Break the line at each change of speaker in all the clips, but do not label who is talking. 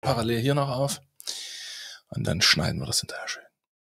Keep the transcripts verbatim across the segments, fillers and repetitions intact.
parallel hier noch auf. Und dann schneiden wir das hinterher schön.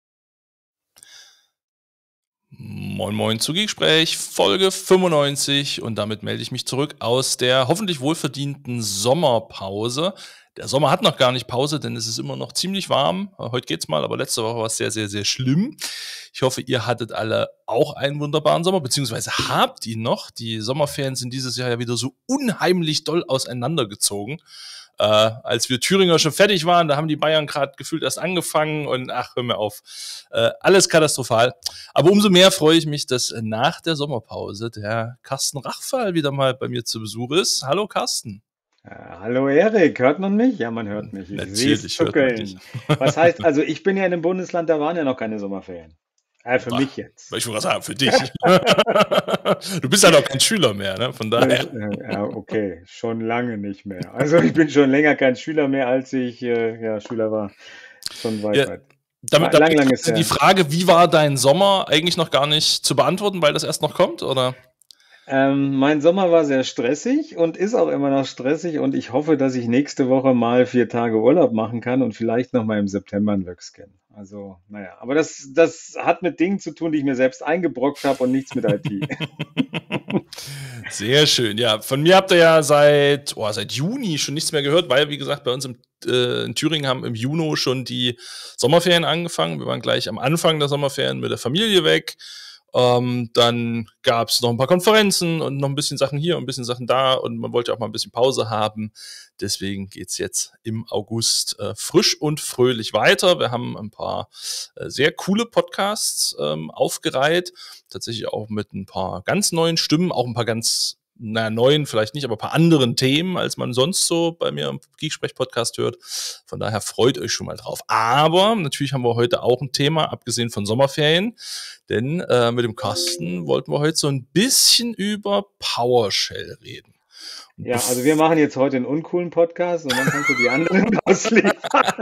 Moin Moin zu Geeksprech, Folge fünfundneunzig, und damit melde ich mich zurück aus der hoffentlich wohlverdienten Sommerpause. Der Sommer hat noch gar nicht Pause, denn es ist immer noch ziemlich warm. Heute geht's mal, aber letzte Woche war es sehr, sehr, sehr schlimm. Ich hoffe, ihr hattet alle auch einen wunderbaren Sommer, beziehungsweise habt ihn noch. Die Sommerferien sind dieses Jahr ja wieder so unheimlich doll auseinandergezogen. Äh, als wir Thüringer schon fertig waren, da haben die Bayern gerade gefühlt erst angefangen und ach, hör mir auf. Äh, alles katastrophal. Aber umso mehr freue ich mich, dass nach der Sommerpause der Carsten Rachfal wieder mal bei mir zu Besuch ist. Hallo Carsten.
Ja, hallo Erik, hört man mich? Ja, man hört mich. Ich
Natürlich hört man dich.
Was heißt, also ich bin ja in einem Bundesland, da waren ja noch keine Sommerferien. Äh, für Ach, mich jetzt.
Ich wollte sagen, für dich. Du bist ja noch kein Schüler mehr, ne? Von daher.
Ja, okay, schon lange nicht mehr. Also ich bin schon länger kein Schüler mehr, als ich äh, ja, Schüler war. Schon weit,
ja,
weit.
Damit, lang, damit lang ist die Frage, wie war dein Sommer, eigentlich noch gar nicht zu beantworten, weil das erst noch kommt, oder?
Ähm, mein Sommer war sehr stressig und ist auch immer noch stressig, und ich hoffe, dass ich nächste Woche mal vier Tage Urlaub machen kann und vielleicht noch mal im September ein Workscan. Also, naja, aber das, das hat mit Dingen zu tun, die ich mir selbst eingebrockt habe und nichts mit I T.
Sehr schön, ja. Von mir habt ihr ja seit, oh, seit Juni schon nichts mehr gehört, weil, wie gesagt, bei uns im, äh, in Thüringen haben im Juni schon die Sommerferien angefangen. Wir waren gleich am Anfang der Sommerferien mit der Familie weg. Ähm, dann gab es noch ein paar Konferenzen und noch ein bisschen Sachen hier und ein bisschen Sachen da, und man wollte auch mal ein bisschen Pause haben. Deswegen geht's jetzt im August äh, frisch und fröhlich weiter. Wir haben ein paar äh, sehr coole Podcasts ähm, aufgereiht, tatsächlich auch mit ein paar ganz neuen Stimmen, auch ein paar ganz naja, neuen vielleicht nicht, aber ein paar anderen Themen, als man sonst so bei mir im Geeksprech-Podcast hört. Von daher freut euch schon mal drauf. Aber natürlich haben wir heute auch ein Thema, abgesehen von Sommerferien, denn äh, mit dem Carsten wollten wir heute so ein bisschen über PowerShell reden. Und
ja, also wir machen jetzt heute einen uncoolen Podcast und dann kannst du die anderen ausliefern.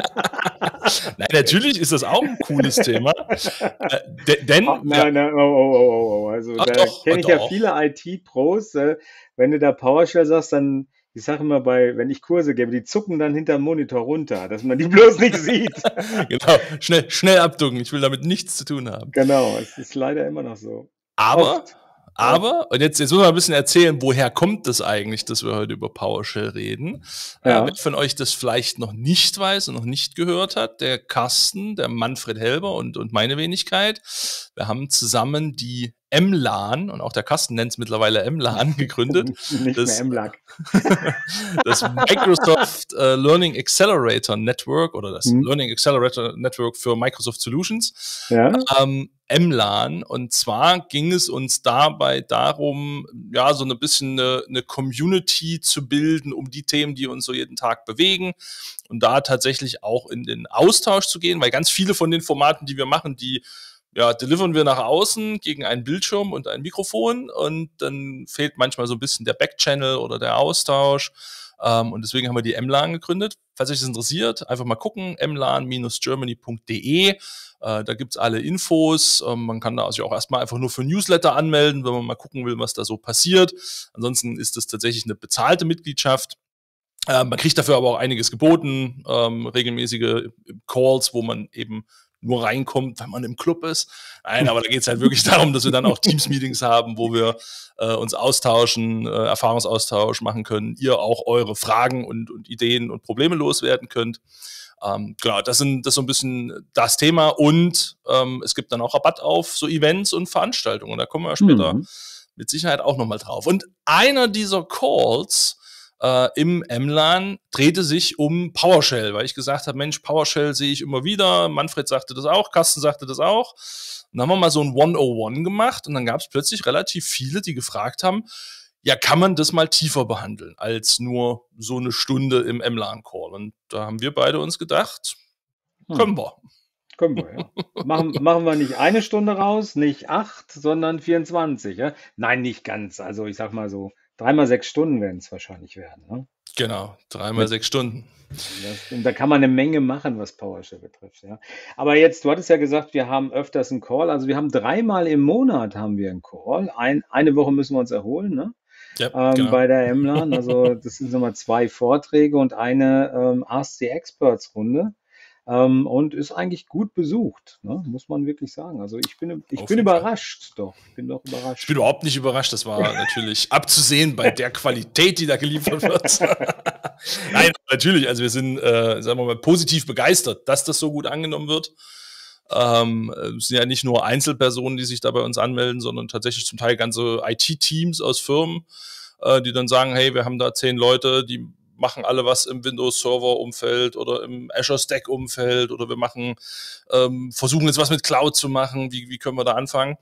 Nein, natürlich ist das auch ein cooles Thema. Äh, de- denn,
Ach, nein,
ja.
nein, oh, oh, oh, oh. Also
Ach,
da
doch,
kenne ich
doch.
ja viele I T-Pros. Äh, wenn du da PowerShell sagst, dann, ich sage immer bei, wenn ich Kurse gebe, die zucken dann hinterm Monitor runter, dass man die bloß nicht sieht.
Genau, schnell, schnell abducken. Ich will damit nichts zu tun haben.
Genau, es ist leider immer noch so.
Aber...
Oft.
Aber, und jetzt, jetzt muss man ein bisschen erzählen, woher kommt das eigentlich, dass wir heute über PowerShell reden.
Ja.
Äh, wer von euch das vielleicht noch nicht weiß und noch nicht gehört hat, der Carsten, der Manfred Helber und, und meine Wenigkeit, wir haben zusammen die M-LAN, und auch der Carsten nennt es mittlerweile M-LAN, gegründet.
Nicht
das,
mehr M-Lag.
Das Microsoft äh, Learning Accelerator Network oder das
Hm.
Learning Accelerator Network für Microsoft Solutions.
Ja.
Ähm, M-LAN. Und zwar ging es uns dabei darum, ja, so ein bisschen eine, eine Community zu bilden um die Themen, die uns so jeden Tag bewegen, und da tatsächlich auch in den Austausch zu gehen, weil ganz viele von den Formaten, die wir machen, die ja, delivern wir nach außen gegen einen Bildschirm und ein Mikrofon, und dann fehlt manchmal so ein bisschen der Backchannel oder der Austausch. Ähm, und deswegen haben wir die M-LAN gegründet. Falls euch das interessiert, einfach mal gucken, m lan dash germany punkt d e. Äh, da gibt's alle Infos. Ähm, man kann da sich auch erstmal einfach nur für Newsletter anmelden, wenn man mal gucken will, was da so passiert. Ansonsten ist das tatsächlich eine bezahlte Mitgliedschaft. Äh, man kriegt dafür aber auch einiges geboten, ähm, regelmäßige Calls, wo man eben nur reinkommt, wenn man im Club ist. Nein, aber da geht es halt wirklich darum, dass wir dann auch Teams-Meetings haben, wo wir äh, uns austauschen, äh, Erfahrungsaustausch machen können, ihr auch eure Fragen und, und Ideen und Probleme loswerden könnt. Ähm, genau, das sind das ist so ein bisschen das Thema, und ähm, es gibt dann auch Rabatt auf so Events und Veranstaltungen. Da kommen wir später mhm. mit Sicherheit auch nochmal drauf. Und einer dieser Calls Uh, im M-LAN drehte sich um PowerShell, weil ich gesagt habe, Mensch, PowerShell sehe ich immer wieder. Manfred sagte das auch, Carsten sagte das auch. Und dann haben wir mal so ein hundertundeins gemacht, und dann gab es plötzlich relativ viele, die gefragt haben, ja, kann man das mal tiefer behandeln als nur so eine Stunde im M-LAN-Call? Und da haben wir beide uns gedacht, können wir.
Können wir, ja. Machen, machen wir nicht eine Stunde raus, nicht acht, sondern vierundzwanzig, ja? Nein, nicht ganz. Also ich sag mal so, dreimal sechs Stunden werden es wahrscheinlich werden, ne?
Genau, dreimal sechs Stunden.
Das, und da kann man eine Menge machen, was PowerShell betrifft, ja. Aber jetzt, du hattest ja gesagt, wir haben öfters einen Call. Also wir haben dreimal im Monat haben wir einen Call. Ein, eine Woche müssen wir uns erholen, ne?
Ja,
ähm,
genau.
bei der M-LAN. Also das sind nochmal zwei Vorträge und eine ähm, Ask the Experts Runde. Ähm, und ist eigentlich gut besucht, ne? Muss man wirklich sagen. Also ich bin, ich
Auf
bin
jeden Fall.
überrascht, doch. Ich bin doch
Ich bin
überrascht.
überhaupt nicht überrascht. Das war natürlich abzusehen bei der Qualität, die da geliefert wird. Nein, natürlich. Also wir sind, äh, sagen wir mal, positiv begeistert, dass das so gut angenommen wird. Ähm, es sind ja nicht nur Einzelpersonen, die sich da bei uns anmelden, sondern tatsächlich zum Teil ganze I T-Teams aus Firmen, äh, die dann sagen, hey, wir haben da zehn Leute, die machen alle was im Windows-Server-Umfeld oder im Azure-Stack-Umfeld oder wir machen, ähm, versuchen jetzt was mit Cloud zu machen, wie, wie können wir da anfangen?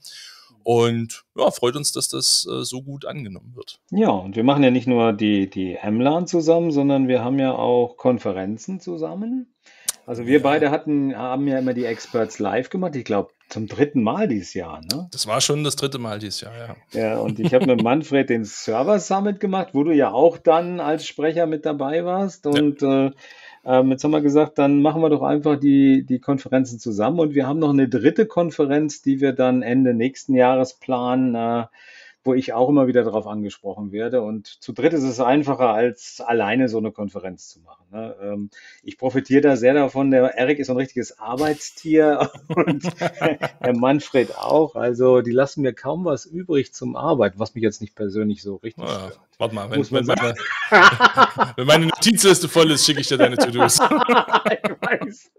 Und ja, freut uns, dass das äh, so gut angenommen wird.
Ja, und wir machen ja nicht nur die, die M-LAN zusammen, sondern wir haben ja auch Konferenzen zusammen. Also
Oh
wir
ja,
beide hatten, haben ja immer die Experts live gemacht. Ich glaube, zum dritten Mal dieses Jahr, ne?
das war schon das dritte Mal dieses Jahr, ja.
Ja, und ich habe mit Manfred den Server Summit gemacht, wo du ja auch dann als Sprecher mit dabei warst.
Ja,
Und äh, ähm, jetzt haben wir gesagt, dann machen wir doch einfach die, die Konferenzen zusammen. Und wir haben noch eine dritte Konferenz, die wir dann Ende nächsten Jahres planen, äh, wo ich auch immer wieder darauf angesprochen werde. Und zu dritt ist es einfacher, als alleine so eine Konferenz zu machen. Ne? Ähm, ich profitiere da sehr davon. Der Erik ist so ein richtiges Arbeitstier und der Manfred auch. Also die lassen mir kaum was übrig zum Arbeiten, was mich jetzt nicht persönlich so richtig
ja,
stört.
warte mal, wenn,
Muss man
wenn,
sagen.
meine, wenn meine Notizliste voll ist, schicke ich dir deine To-Dos.
Ich weiß.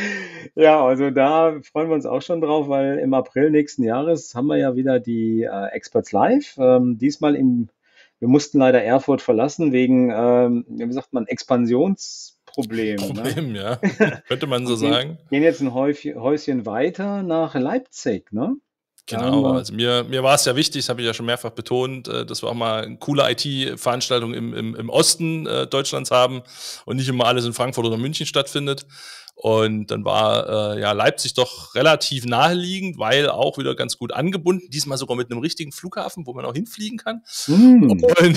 Ja, also da freuen wir uns auch schon drauf, weil im April nächsten Jahres haben wir ja wieder die äh, Experts Live. Ähm, diesmal im, wir mussten leider Erfurt verlassen wegen, ähm, wie sagt man, Expansionsproblemen. Ne?
Problem, ja. Könnte man so
Und gehen,
sagen.
gehen jetzt ein Häufchen, Häuschen weiter nach Leipzig. Ne? Da haben
Genau,
wir,
also mir, mir war es ja wichtig, das habe ich ja schon mehrfach betont, äh, dass wir auch mal eine coole I T-Veranstaltung im, im, im Osten äh, Deutschlands haben und nicht immer alles in Frankfurt oder München stattfindet. Und dann war äh, ja Leipzig doch relativ naheliegend, weil auch wieder ganz gut angebunden, diesmal sogar mit einem richtigen Flughafen, wo man auch hinfliegen kann.
hm,
Und,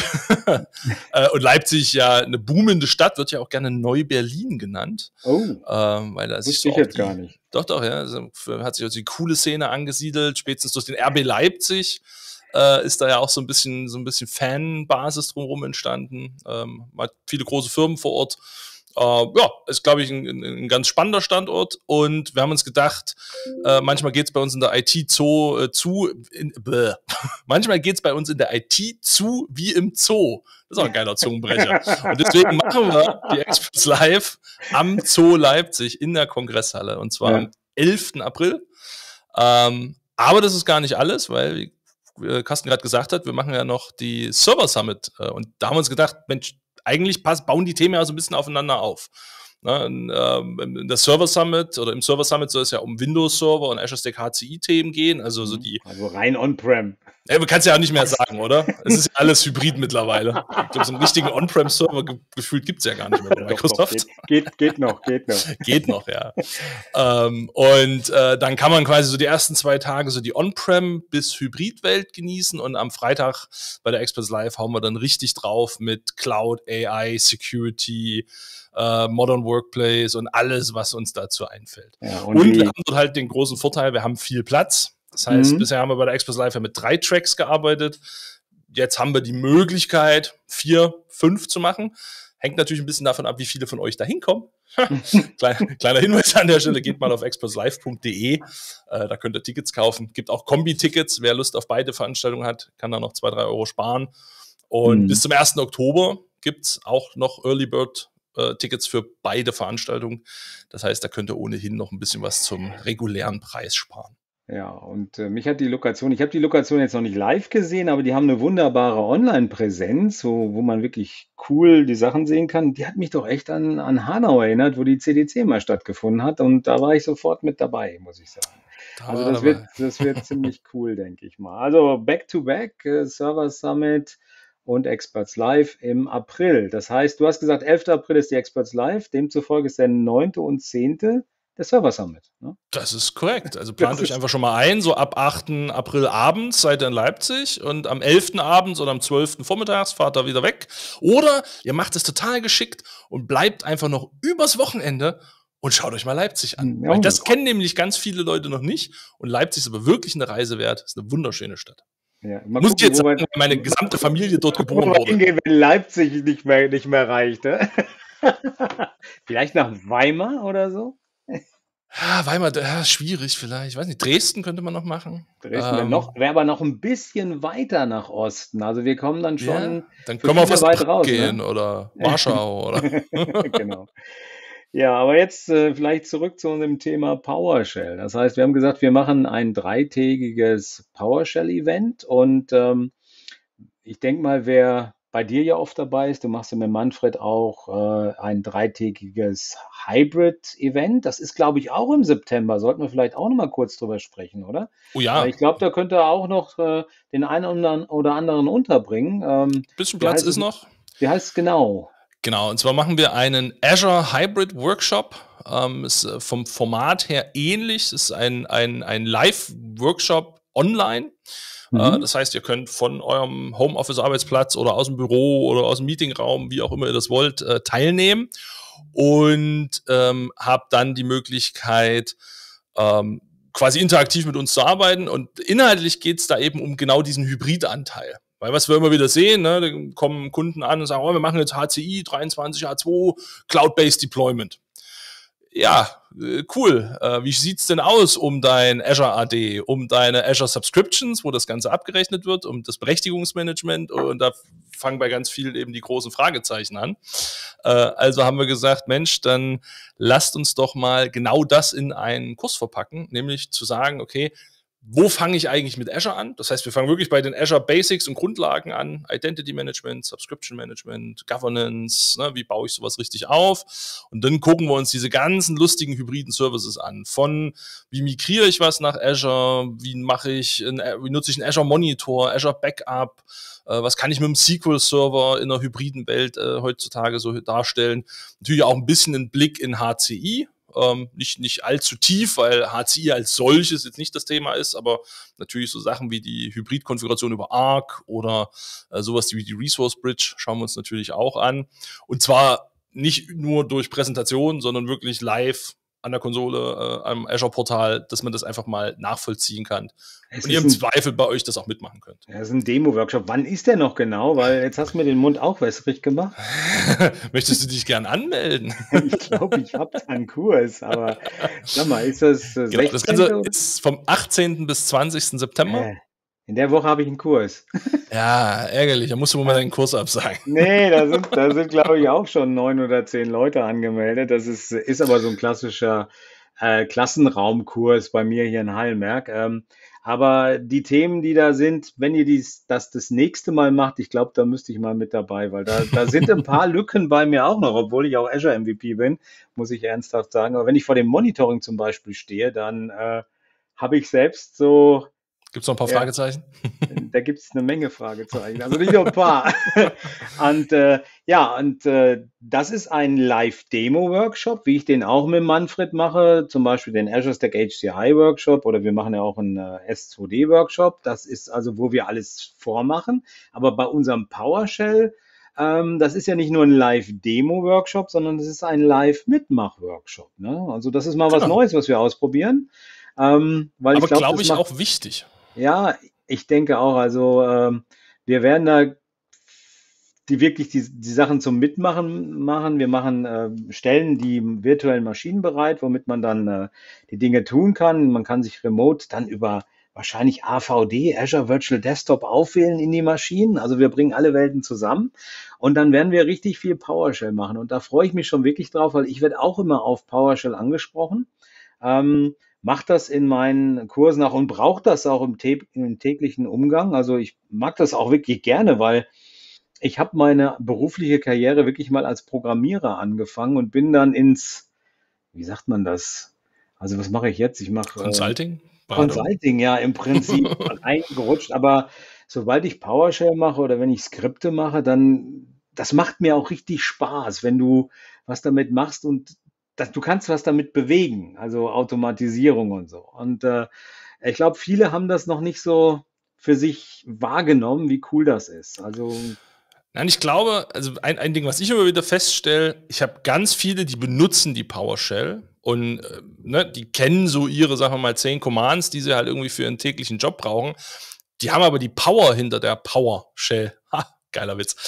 äh, und Leipzig ja eine boomende Stadt, wird ja auch gerne Neu-Berlin genannt,
oh,
ähm, weil da sich
wusste
so
ich
auch
jetzt gar
die,
nicht.
doch, doch, ja, also hat sich also die coole Szene angesiedelt, spätestens durch den R B Leipzig äh, ist da ja auch so ein bisschen, so ein bisschen Fanbasis drumherum entstanden. Ähm, man hat viele große Firmen vor Ort. Äh, ja, ist, glaube ich, ein, ein, ein ganz spannender Standort. Und wir haben uns gedacht, äh, manchmal geht es bei uns in der I T Zoo äh, zu, in, bäh. manchmal geht es bei uns in der I T zu wie im Zoo. Das ist auch ein geiler Zungenbrecher. Und deswegen machen wir die Experts live am Zoo Leipzig in der Kongresshalle. Und zwar
Ja.
am elften April. Ähm, aber das ist gar nicht alles, weil, wie äh, Carsten gerade gesagt hat, wir machen ja noch die Server Summit. Äh, und da haben wir uns gedacht, Mensch, eigentlich pass, bauen die Themen ja so ein bisschen aufeinander auf. Ne, in, ähm, in der Server Summit oder im Server Summit soll es ja um Windows Server und Azure Stack H C I-Themen gehen. Also so die.
Also rein on-prem.
Ja, man kann es ja auch nicht mehr sagen, oder? Es ist ja alles hybrid mittlerweile. Ich glaube, so einen richtigen On-Prem-Server ge gefühlt gibt es ja gar nicht mehr bei
Doch, doch,
Microsoft.
geht, geht, geht noch, geht noch.
Geht noch, ja. ähm, und äh, dann kann man quasi so die ersten zwei Tage so die On-Prem bis Hybrid-Welt genießen und am Freitag bei der Experts Live hauen wir dann richtig drauf mit Cloud, A I, Security, äh, Modern Workplace und alles, was uns dazu einfällt.
Ja, und
Und wir
die,
haben dort halt den großen Vorteil, wir haben viel Platz. Das heißt,
Mhm.
bisher haben wir bei der Experts Live ja mit drei Tracks gearbeitet. Jetzt haben wir die Möglichkeit, vier, fünf zu machen. Hängt natürlich ein bisschen davon ab, wie viele von euch da hinkommen. Kleiner, kleiner Hinweis an der Stelle, geht mal auf expertslive punkt de, äh, da könnt ihr Tickets kaufen. Gibt auch Kombi-Tickets, wer Lust auf beide Veranstaltungen hat, kann da noch zwei, drei Euro sparen. Und
Mhm.
bis zum ersten Oktober gibt es auch noch Early Bird äh, Tickets für beide Veranstaltungen. Das heißt, da könnt ihr ohnehin noch ein bisschen was zum regulären Preis sparen.
Ja, und äh, mich hat die Lokation, ich habe die Lokation jetzt noch nicht live gesehen, aber die haben eine wunderbare Online-Präsenz, wo, wo man wirklich cool die Sachen sehen kann. Die hat mich doch echt an, an Hanau erinnert, wo die C D C mal stattgefunden hat. Und da war ich sofort mit dabei, muss ich sagen.
Da
Also
war
das wird,
dabei.
das wird ziemlich cool, denke ich mal. Also Back-to-Back, äh, Server Summit und Experts Live im April. Das heißt, du hast gesagt, elfter April ist die Experts Live, demzufolge ist der neunte und zehnte der Server Summit. Ne?
Das ist korrekt. Also plant
Das
euch
ist,
einfach schon mal ein, so ab achten April abends seid ihr in Leipzig und am elften abends oder am zwölften vormittags fahrt ihr wieder weg. Oder ihr macht es total geschickt und bleibt einfach noch übers Wochenende und schaut euch mal Leipzig an.
ja,
Weil das kennen nämlich ganz viele Leute noch nicht. Und Leipzig ist aber wirklich eine Reise wert. Ist eine wunderschöne Stadt.
Ja, mal
Muss ich
gucken,
jetzt
wo
sagen,
wir,
weil meine
mal
gesamte
gucken,
Familie dort
mal gucken, wo
geboren
wir
wurde.
hingehen, wenn Leipzig nicht mehr, nicht mehr reicht. Ne? Vielleicht nach Weimar oder so?
Ja, Weimar, ja, schwierig vielleicht. Ich weiß nicht, Dresden könnte man noch machen.
Dresden wäre noch,
Ähm,
wäre aber noch ein bisschen weiter nach Osten. Also wir kommen dann
ja,
schon
dann
für
können wir
viele
fast nach
weit
Prag
raus,
gehen
ne?
oder Warschau oder.
Genau. Ja, aber jetzt äh, vielleicht zurück zu unserem Thema PowerShell. Das heißt, wir haben gesagt, wir machen ein dreitägiges PowerShell-Event und ähm, ich denke mal, wer bei dir ja oft dabei ist, du machst ja mit Manfred auch äh, ein dreitägiges Hybrid-Event. Das ist, glaube ich, auch im September. Sollten wir vielleicht auch noch mal kurz drüber sprechen, oder?
Oh
Weil
ja,
ich glaube, da könnte er auch noch äh, den einen oder anderen oder anderen unterbringen. Ähm,
bisschen
wie
Platz
heißt
ist
es,
noch.
wie heißt es genau?
Genau, und zwar machen wir einen Azure Hybrid Workshop. Ähm, ist äh, vom Format her ähnlich. Es ist ein, ein, ein Live-Workshop online. Äh,
Mhm.
das heißt, ihr könnt von eurem Homeoffice-Arbeitsplatz oder aus dem Büro oder aus dem Meetingraum, wie auch immer ihr das wollt, äh, teilnehmen und ähm, habt dann die Möglichkeit, ähm, quasi interaktiv mit uns zu arbeiten. Und inhaltlich geht es da eben um genau diesen Hybridanteil. Weil was wir immer wieder sehen, ne, da kommen Kunden an und sagen, oh, wir machen jetzt H C I dreiundzwanzig H zwei Cloud-Based Deployment. Ja, äh, cool. Äh, wie sieht's denn aus um dein Azure A D, um deine Azure Subscriptions, wo das Ganze abgerechnet wird, um das Berechtigungsmanagement? Und da fangen bei ganz vielen eben die großen Fragezeichen an. Äh, also haben wir gesagt, Mensch, dann lasst uns doch mal genau das in einen Kurs verpacken, nämlich zu sagen, okay, wo fange ich eigentlich mit Azure an? Das heißt, wir fangen wirklich bei den Azure Basics und Grundlagen an. Identity Management, Subscription Management, Governance, ne, wie baue ich sowas richtig auf? Und dann gucken wir uns diese ganzen lustigen hybriden Services an. Von wie migriere ich was nach Azure, wie mache ich, ein, wie nutze ich einen Azure Monitor, Azure Backup, äh, was kann ich mit dem S Q L Server in einer hybriden Welt äh, heutzutage so darstellen? Natürlich auch ein bisschen einen Blick in H C I. Ähm, nicht, nicht allzu tief, weil H C I als solches jetzt nicht das Thema ist, aber natürlich so Sachen wie die Hybrid-Konfiguration über Arc oder äh, sowas wie die Resource Bridge schauen wir uns natürlich auch an. Und zwar nicht nur durch Präsentation, sondern wirklich live an der Konsole, äh, am Azure-Portal, dass man das einfach mal nachvollziehen kann.
Es
Und ihr
ist
im
ein,
Zweifel bei euch das auch mitmachen könnt.
ja, es ist ein Demo-Workshop. Wann ist der noch genau? Weil jetzt hast du mir den Mund auch wässrig gemacht.
Möchtest du dich gern anmelden?
Ich glaube, ich habe da einen Kurs, aber sag mal, ist das äh,
Genau, das Ganze
sechzehnte oder?
ist vom achtzehnten bis zwanzigsten September.
Äh, in der Woche habe ich einen Kurs.
Ja, ärgerlich. Da musst du wohl mal deinen Kurs absagen.
Nee, da sind, da sind, glaube ich, auch schon neun oder zehn Leute angemeldet. Das ist, ist aber so ein klassischer äh, Klassenraumkurs bei mir hier in Heidelberg. Ähm, aber die Themen, die da sind, wenn ihr dies, das das nächste Mal macht, ich glaube, da müsste ich mal mit dabei, weil da, da sind ein paar Lücken bei mir auch noch, obwohl ich auch Azure M V P bin, muss ich ernsthaft sagen. Aber wenn ich vor dem Monitoring zum Beispiel stehe, dann äh, habe ich selbst so,
Gibt es noch ein paar
ja,
Fragezeichen?
da gibt es eine Menge Fragezeichen, also nicht nur ein paar. Und äh, ja, und äh, das ist ein Live-Demo-Workshop, wie ich den auch mit Manfred mache, zum Beispiel den Azure Stack H C I-Workshop oder wir machen ja auch einen äh, S zwei D-Workshop. Das ist also, wo wir alles vormachen. Aber bei unserem PowerShell, ähm, das ist ja nicht nur ein Live-Demo-Workshop, sondern das ist ein Live-Mitmach-Workshop. Ne? Also das ist mal was
Genau.
Neues, was wir ausprobieren. Ähm, weil ich
Aber
glaube,
glaube
das
ich
macht
auch wichtig.
ja, ich denke auch. Also ähm, wir werden da die wirklich die, die Sachen zum Mitmachen machen. Wir machen, äh, stellen die virtuellen Maschinen bereit, womit man dann äh, die Dinge tun kann. Man kann sich remote dann über wahrscheinlich A V D, Azure Virtual Desktop, aufwählen in die Maschinen. Also wir bringen alle Welten zusammen und dann werden wir richtig viel PowerShell machen. Und da freue ich mich schon wirklich drauf, weil ich werde auch immer auf PowerShell angesprochen. Ähm, Mache das in meinen Kursen auch und brauche das auch im, tä im täglichen Umgang. Also ich mag das auch wirklich gerne, weil ich habe meine berufliche Karriere wirklich mal als Programmierer angefangen und bin dann ins, wie sagt man das? Also was mache ich jetzt? Ich mache äh,
Consulting, Beratung.
Consulting, ja, im Prinzip reingerutscht, aber sobald ich PowerShell mache oder wenn ich Skripte mache, dann, das macht mir auch richtig Spaß, wenn du was damit machst und das, du kannst was damit bewegen, also Automatisierung und so. Und äh, ich glaube, viele haben das noch nicht so für sich wahrgenommen, wie cool das ist. Also,
Nein, ich glaube, also ein, ein Ding, was ich immer wieder feststelle, ich habe ganz viele, die benutzen die PowerShell und äh, ne, die kennen so ihre, sagen wir mal, zehn Commands, die sie halt irgendwie für ihren täglichen Job brauchen. die haben aber die Power hinter der PowerShell. Ha, geiler Witz.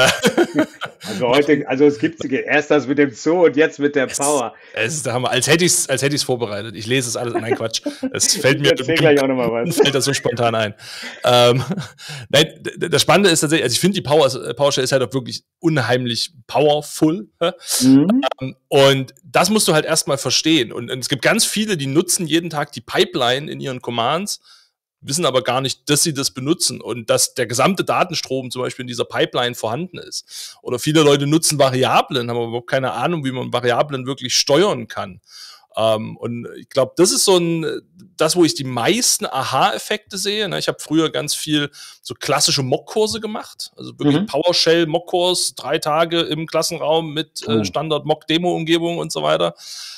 Also heute, also es gibt erst das mit dem Zoo und jetzt mit der Power.
Es, es, da haben wir, als hätte ich es als hätte ich's vorbereitet. Ich lese es alles. Nein, Quatsch. Es fällt mir
ich gleich auch noch mal was.
fällt das so spontan ein. Ähm, nein, das Spannende ist tatsächlich, also ich finde die Power, PowerShell ist halt auch wirklich unheimlich powerful. Mhm. Ähm, und das musst du halt erstmal verstehen. Und, und es gibt ganz viele, die nutzen jeden Tag die Pipeline in ihren Commands, wissen aber gar nicht, dass sie das benutzen und dass der gesamte Datenstrom zum Beispiel in dieser Pipeline vorhanden ist. Oder viele Leute nutzen Variablen, haben aber überhaupt keine Ahnung, wie man Variablen wirklich steuern kann. Ähm, und ich glaube, das ist so ein, das, wo ich die meisten Aha-Effekte sehe. Ne? Ich habe früher ganz viel so klassische Mock-Kurse gemacht, also wirklich mhm. PowerShell-Mock-Kurs, drei Tage im Klassenraum mit äh, Standard-Mock-Demo-Umgebung und so weiter.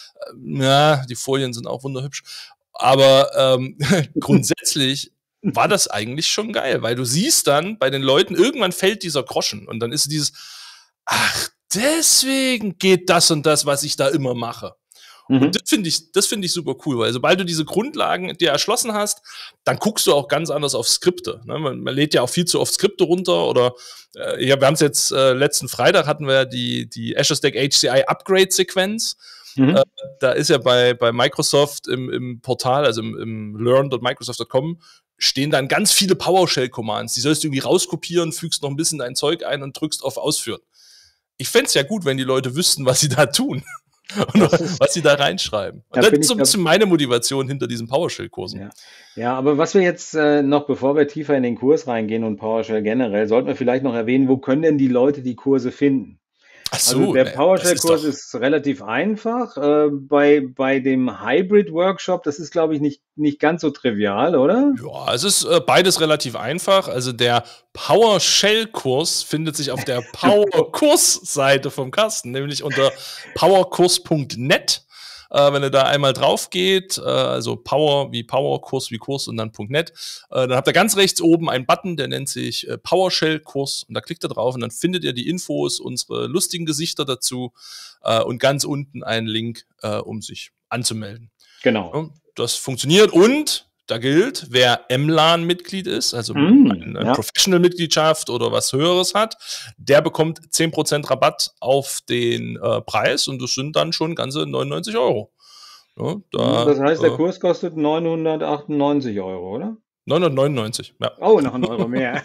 Ja, die Folien sind auch wunderhübsch. Aber ähm, grundsätzlich war das eigentlich schon geil, weil du siehst dann bei den Leuten, irgendwann fällt dieser Groschen und dann ist dieses, ach, deswegen geht das und das, was ich da immer mache. Mhm. Und das finde ich, das finde ich super cool, weil sobald du diese Grundlagen dir erschlossen hast, dann guckst du auch ganz anders auf Skripte. Ne? Man, man lädt ja auch viel zu oft Skripte runter oder äh, ja, wir haben es jetzt äh, letzten Freitag hatten wir die, die Azure Stack H C I Upgrade-Sequenz. Mhm. Äh, da ist ja bei, bei Microsoft im, im Portal, also im, im learn Punkt microsoft Punkt com, stehen dann ganz viele PowerShell-Commands. Die sollst du irgendwie rauskopieren, fügst noch ein bisschen dein Zeug ein und drückst auf Ausführen. Ich fände es ja gut, wenn die Leute wüssten, was sie da tun und ist, was sie da reinschreiben. Und da das ist so ein bisschen meine Motivation hinter diesen PowerShell-Kursen.
Ja. ja, aber was wir jetzt äh, noch, bevor wir tiefer in den Kurs reingehen und PowerShell generell, sollten wir vielleicht noch erwähnen, wo können denn die Leute die Kurse finden? Ach so, also der PowerShell-Kurs ist, ist relativ einfach. Äh, bei, bei dem Hybrid-Workshop, das ist, glaube ich, nicht, nicht ganz so trivial, oder?
Ja, es ist äh, beides relativ einfach. Also der PowerShell-Kurs findet sich auf der Power-Kurs-Seite vom Carsten, nämlich unter powerkurs punkt net. Äh, wenn ihr da einmal drauf geht, äh, also Power wie Power, Kurs wie Kurs und dann .net, äh, dann habt ihr ganz rechts oben einen Button, der nennt sich äh, PowerShell-Kurs und da klickt ihr drauf und dann findet ihr die Infos, unsere lustigen Gesichter dazu äh, und ganz unten einen Link, äh, um sich anzumelden.
Genau.
Ja, das funktioniert und da gilt, wer M LAN-Mitglied ist, also mm, eine ja. Professional-Mitgliedschaft oder was Höheres hat, der bekommt zehn Prozent Rabatt auf den äh, Preis und das sind dann schon ganze neunundneunzig Euro.
Ja, da, das heißt, der äh, Kurs kostet neunhundertachtundneunzig Euro, oder?
neunhundertneunundneunzig, ja.
Oh, noch ein Euro mehr.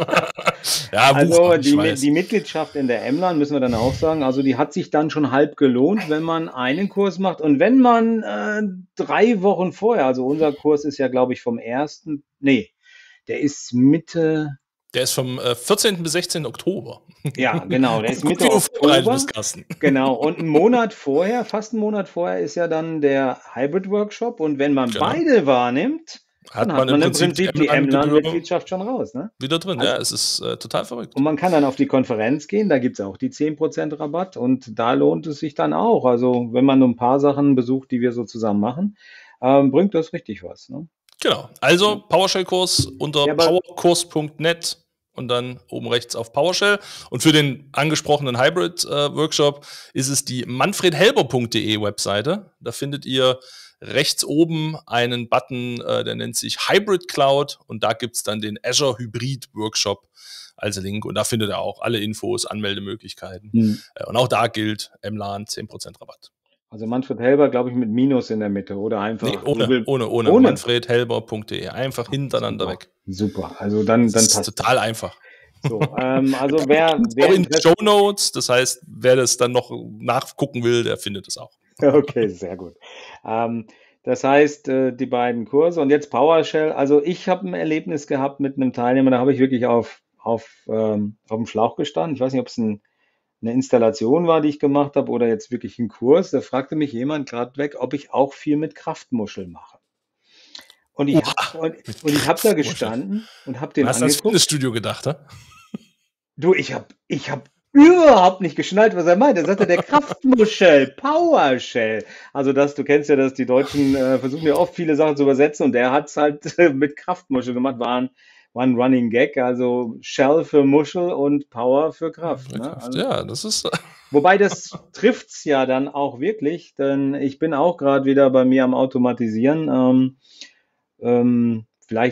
ja,
also
Buch,
die, die Mitgliedschaft in der M LAN, müssen wir dann auch sagen, also die hat sich dann schon halb gelohnt, wenn man einen Kurs macht und wenn man äh, drei Wochen vorher, also unser Kurs ist ja, glaube ich, vom ersten, nee, der ist Mitte...
Der ist vom äh, vierzehnten bis sechzehnten Oktober.
Ja, genau, der ist Mitte Oktober. Genau, und einen Monat vorher, fast einen Monat vorher ist ja dann der Hybrid-Workshop und wenn man genau. beide wahrnimmt,
Hat
dann
man,
hat man
im Prinzip,
Prinzip die M LAN-Mitgliedschaft schon raus, ne?
Wieder drin, also, ja, es ist äh, total verrückt.
Und man kann dann auf die Konferenz gehen, da gibt es auch die zehn Prozent Rabatt und da lohnt es sich dann auch. Also wenn man nur ein paar Sachen besucht, die wir so zusammen machen, ähm, bringt das richtig was, ne?
Genau, also PowerShell-Kurs unter ja, powerkurs punkt net und dann oben rechts auf PowerShell. Und für den angesprochenen Hybrid-Workshop äh, ist es die manfred helber punkt de Webseite. Da findet ihr rechts oben einen Button, äh, der nennt sich Hybrid Cloud und da gibt's dann den Azure Hybrid Workshop als Link und da findet ihr auch alle Infos, Anmeldemöglichkeiten. Hm. Äh, und auch da gilt M LAN zehn Prozent Rabatt.
Also Manfred Helber, glaube ich, mit Minus in der Mitte oder einfach?
Nee, ohne, ohne, ohne, ohne. manfred helber punkt de, einfach hintereinander
Super.
weg.
Super, also dann, dann
das
passt
ist total das. einfach.
So, ähm, also wer, wer
auch in den Show Notes, das heißt, wer das dann noch nachgucken will, der findet es auch.
Okay, sehr gut. Ähm, das heißt, äh, die beiden Kurse und jetzt PowerShell. Also ich habe ein Erlebnis gehabt mit einem Teilnehmer, da habe ich wirklich auf, auf, ähm, auf dem Schlauch gestanden. Ich weiß nicht, ob es ein, eine Installation war, die ich gemacht habe oder jetzt wirklich ein Kurs. Da fragte mich jemand gerade weg, ob ich auch viel mit Kraftmuscheln mache. Und ich habe und, und ich hab da gestanden und habe den
angeguckt. Du hast ans Fitnessstudio gedacht, ha?
Du, ich habe ich hab überhaupt nicht geschnallt, was er meint. Er sagte, der Kraftmuschel, PowerShell. Also das, du kennst ja das, die Deutschen äh, versuchen ja oft viele Sachen zu übersetzen und der hat es halt äh, mit Kraftmuschel gemacht, war ein, war ein Running Gag, also Shell für Muschel und Power für Kraft. Ne? Also,
ja, das ist...
Wobei das trifft's ja dann auch wirklich, denn ich bin auch gerade wieder bei mir am Automatisieren. Ähm, ähm, vielleicht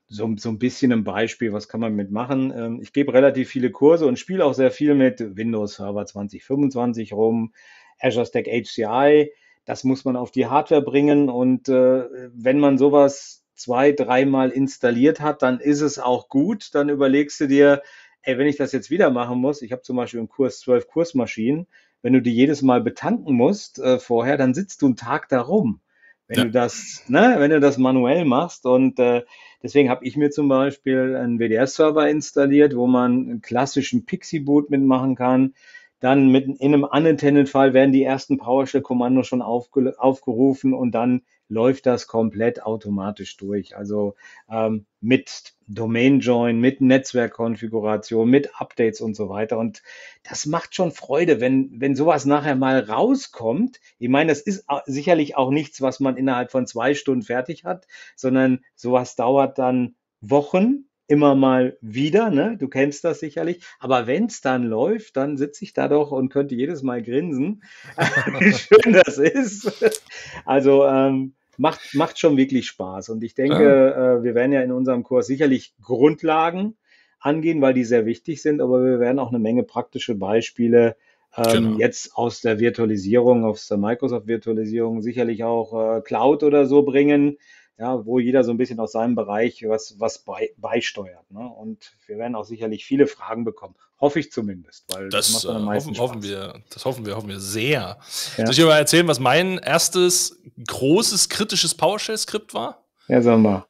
so, so ein bisschen ein Beispiel, was kann man mitmachen? Ähm, ich gebe relativ viele Kurse und spiele auch sehr viel mit Windows Server zwanzig fünfundzwanzig rum, Azure Stack H C I. Das muss man auf die Hardware bringen und äh, wenn man sowas zwei, dreimal installiert hat, dann ist es auch gut. Dann überlegst du dir, ey, wenn ich das jetzt wieder machen muss, ich habe zum Beispiel im Kurs zwölf Kursmaschinen, wenn du die jedes Mal betanken musst äh, vorher, dann sitzt du einen Tag da rum. Wenn
Ja,
du das, ne, wenn du das manuell machst und äh, deswegen habe ich mir zum Beispiel einen W D S-Server installiert, wo man einen klassischen Pixie-Boot mitmachen kann. Dann mit, in einem Unattended-Fall werden die ersten PowerShell-Kommandos schon aufge, aufgerufen und dann läuft das komplett automatisch durch. Also ähm, mit Domain Join, mit Netzwerkkonfiguration, mit Updates und so weiter. Und das macht schon Freude, wenn, wenn sowas nachher mal rauskommt. Ich meine, das ist sicherlich auch nichts, was man innerhalb von zwei Stunden fertig hat, sondern sowas dauert dann Wochen, immer mal wieder, ne? Du kennst das sicherlich. Aber wenn es dann läuft, dann sitze ich da doch und könnte jedes Mal grinsen, wie schön das ist. Also ähm, macht, macht schon wirklich Spaß. Und ich denke,
ja,
äh, wir werden ja in unserem Kurs sicherlich Grundlagen angehen, weil die sehr wichtig sind, aber wir werden auch eine Menge praktische Beispiele ähm,
genau.
jetzt aus der Virtualisierung, aus der Microsoft-Virtualisierung, sicherlich auch äh, Cloud oder so bringen, ja, wo jeder so ein bisschen aus seinem Bereich was, was bei, beisteuert. Ne? Und wir werden auch sicherlich viele Fragen bekommen. Hoffe ich zumindest, weil das
Das
macht
äh,
dann am meisten
hoffen, hoffen
Spaß.
wir, das hoffen wir, hoffen wir sehr. Soll ich
Ja,
dir mal erzählen, was mein erstes großes kritisches PowerShell-Skript war?
ja, sagen wir.